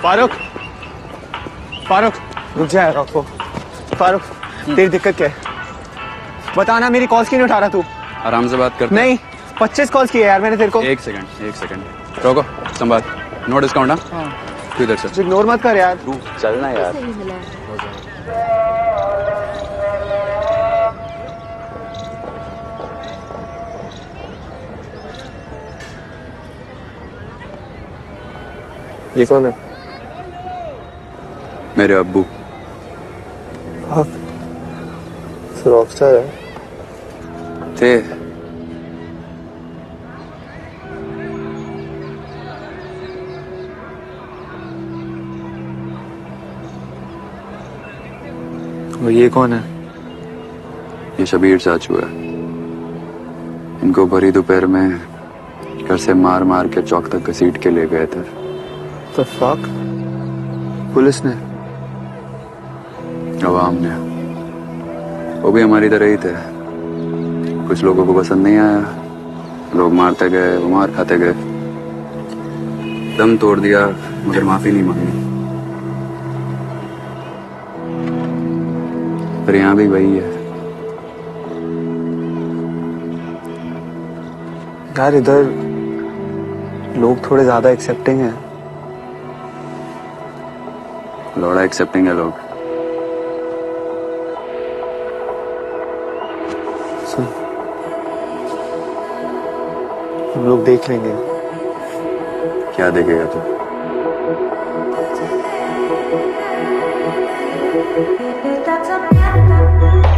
फारूक, फारूक रुक जाएगा वो। फारूक तेरी दिक्कत क्या है बताना, मेरी कॉल्स क्यों नहीं उठा रहा तू? आराम से बात करते। नहीं 25 कॉल्स किए यार मैंने तेरे को। एक सेकंड रोको, संभाल। No discount. हाँ तू इधर से इग्नोर मत कर यार। तू चलना यार। ये कौन है? मेरे अब्बू। आप रॉकस्टार है? थे। वो ये कौन है? ये शबीर चाचू है। इनको भरी दोपहर में घर से मार मार के चौक तक घसीट के ले गए थे। तो फक? पुलिस ने? अवाम ने। वो भी हमारी तरह ही थे। कुछ लोगों को पसंद नहीं आया, लोग मारते गए, वो मार खाते गए। दम तोड़ दिया मगर माफी नहीं मांगी। पर यहाँ भी वही है यार, इधर लोग थोड़े ज्यादा एक्सेप्टिंग हैं। लौड़ा एक्सेप्टिंग है लोग। सुन, हम लोग देख लेंगे। क्या देखेगा तू? That's a